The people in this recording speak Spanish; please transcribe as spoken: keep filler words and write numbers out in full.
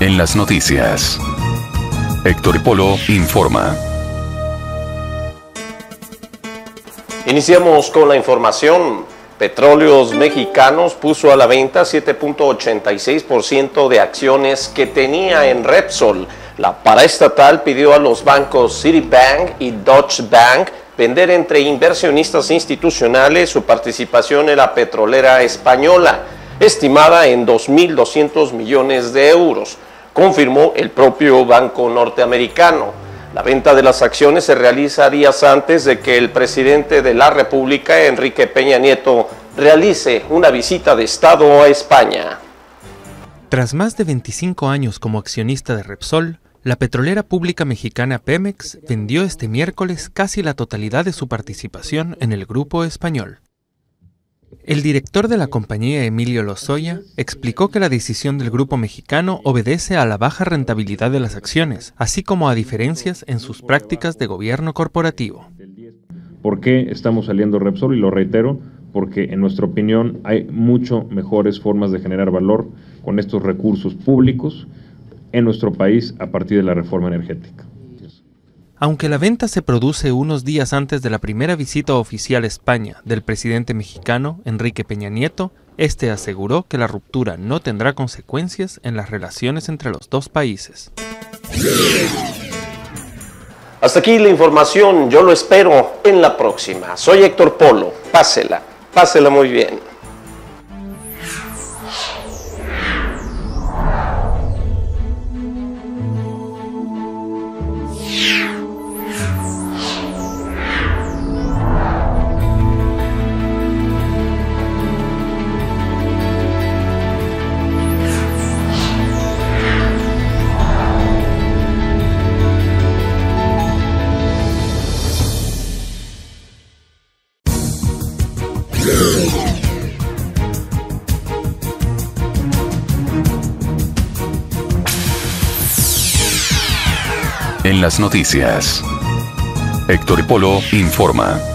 En las noticias, Héctor Polo informa. Iniciamos con la información. Petróleos Mexicanos puso a la venta siete punto ochenta y seis por ciento de acciones que tenía en Repsol. La paraestatal pidió a los bancos Citibank y Deutsche Bank vender entre inversionistas institucionales su participación en la petrolera española, estimada en dos mil doscientos millones de euros, confirmó el propio banco norteamericano. La venta de las acciones se realiza días antes de que el presidente de la República, Enrique Peña Nieto, realice una visita de Estado a España. Tras más de veinticinco años como accionista de Repsol, la petrolera pública mexicana Pemex vendió este miércoles casi la totalidad de su participación en el grupo español. El director de la compañía, Emilio Lozoya, explicó que la decisión del grupo mexicano obedece a la baja rentabilidad de las acciones, así como a diferencias en sus prácticas de gobierno corporativo. ¿Por qué estamos saliendo Repsol? Y lo reitero, porque en nuestra opinión hay mucho mejores formas de generar valor con estos recursos públicos en nuestro país a partir de la reforma energética. Aunque la venta se produce unos días antes de la primera visita oficial a España del presidente mexicano, Enrique Peña Nieto, este aseguró que la ruptura no tendrá consecuencias en las relaciones entre los dos países. Hasta aquí la información, yo lo espero en la próxima. Soy Héctor Polo, pásela, pásela muy bien. En las noticias, Héctor Polo informa.